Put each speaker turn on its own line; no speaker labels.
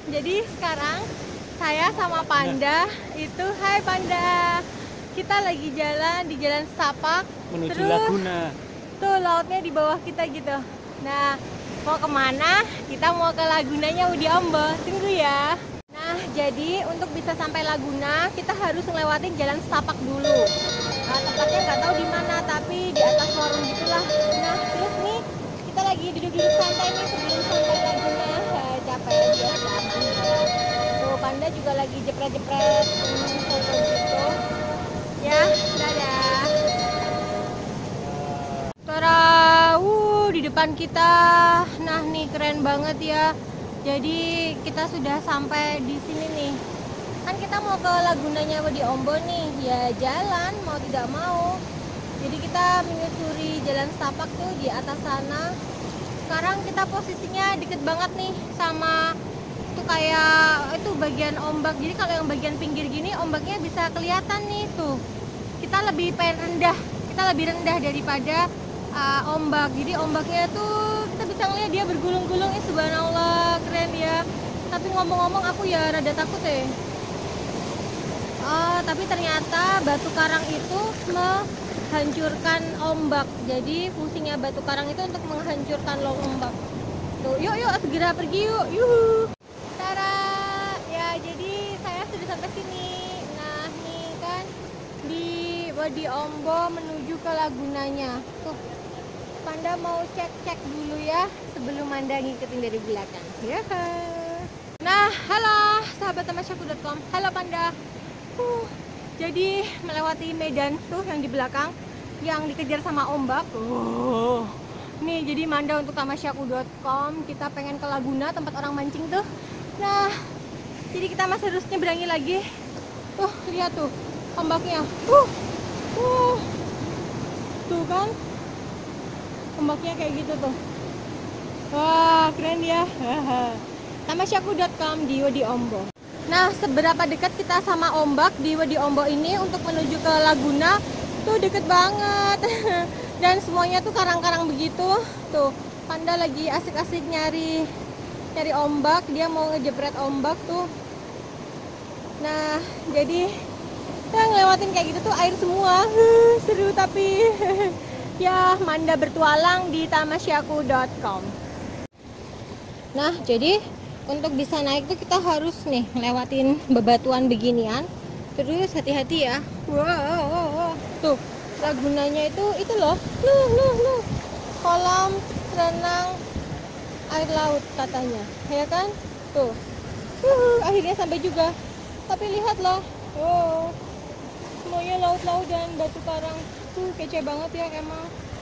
Jadi sekarang saya sama Panda itu, hai Panda, kita lagi jalan di Jalan Setapak
Menuju
terus
Laguna.
tuh lautnya di bawah kita gitu. Nah, mau kemana? Kita mau ke Lagunanya Udi Ombo. Tunggu ya. Nah, jadi untuk bisa sampai Laguna kita harus ngelewatin Jalan Setapak dulu. Nah, tempatnya nggak tahu di mana, tapi di atas warung gitulah. Nah, terus nih kita lagi duduk-duduk santai nih sebelum sampai Laguna. Capek dia Panda. Tuh Panda juga lagi jepret-jepret foto gitu. Ya, dadah. Tara, di depan kita. Nah, nih keren banget ya. Jadi kita sudah sampai di sini nih. Kan kita mau ke Lagunanya Udi Ombo nih. Ya jalan mau tidak mau. Jadi kita menyusuri Jalan Setapak tuh di atas sana. Sekarang kita posisinya deket banget nih sama tuh kayak itu bagian ombak. Jadi kalau yang bagian pinggir gini ombaknya bisa kelihatan nih tuh. Kita lebih rendah. Kita lebih rendah daripada ombak. Jadi ombaknya tuh kita bisa ngeliat dia bergulung-gulung. Subhanallah, keren ya. Tapi ngomong-ngomong aku ya rada takut ya. Tapi ternyata batu karang itu menghancurkan ombak. Jadi fungsinya batu karang itu untuk menghancurkan ombak. Tuh, yuk segera pergi yuk. Yuhu. Tara, ya jadi saya sudah sampai sini. Nah, nih kan di Udi Ombo menuju ke Lagunanya. Tuh, Panda mau cek dulu ya sebelum Anda ngikutin dari belakang. Ya. Nah, halo sahabat tamasyaku.com. Halo Panda. Jadi melewati medan tuh yang di belakang yang dikejar sama ombak. Nih jadi Manda untuk tamasyaku.com, kita pengen ke Laguna tempat orang mancing tuh. Nah, jadi kita masih harus nyeberangi lagi. Tuh, lihat tuh ombaknya. Tuh kan. Ombaknya kayak gitu tuh. Wah, keren ya. tamasyaku.com di Udi Ombo. Nah, seberapa dekat kita sama ombak di Udi Ombo ini untuk menuju ke Laguna tuh deket banget. Dan semuanya tuh karang-karang begitu. Tuh, Panda lagi asik-asik nyari ombak, dia mau ngejepret ombak tuh. Nah, jadi kita ngelewatin kayak gitu tuh air semua. Seru tapi ya Manda bertualang di tamasyaku.com. Nah, jadi untuk bisa naik tuh kita harus nih ngelewatin bebatuan beginian. Terus hati-hati ya. Wow. Tuh, Lagunanya itu loh. Loh. Kolam renang air laut katanya. Ya kan? Tuh. Akhirnya sampai juga. Tapi lihat loh. Wow. Semuanya laut-laut dan batu karang. Kece banget ya emang.